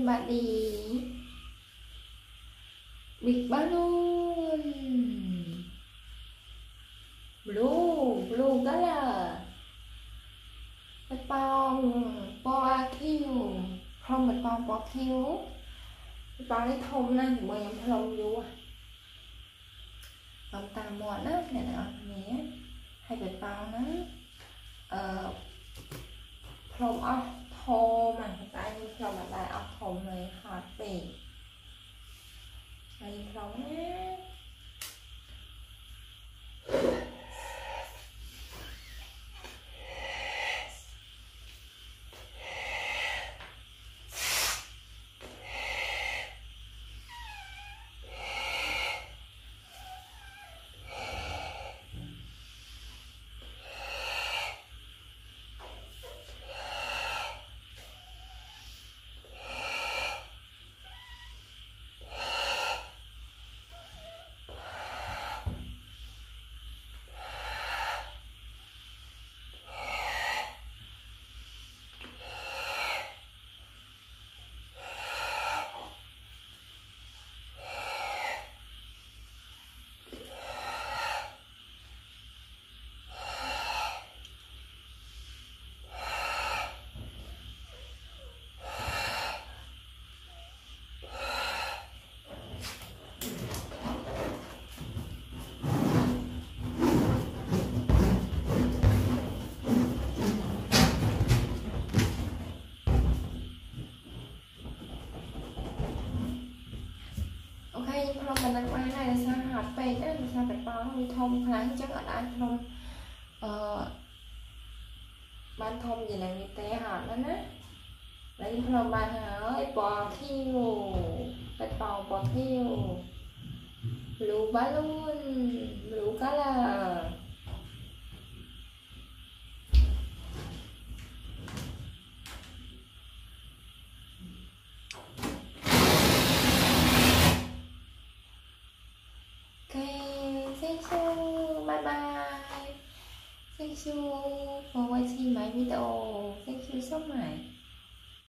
everybody. Big balloon. Blue color. Bạch bong boa kiêu. Không bạch bong boa kiêu. Bạch bong lấy thông nè, mời em thông vô. Còn tà mọt á, nè nè. Hay bạch bong á. From off home mà tại như from mà tại off home này hot bì này from nhé. Không mình đang quay này là sao hạt về đó là sao phải bao nó thông kháng chắc ở đây không ban thông gì là người té hạt đó nè lấy không ban hả bò thiêu phải bò thiêu blue balloon color. Thank you, bye bye. Thank you for watching my video. Thank you so much.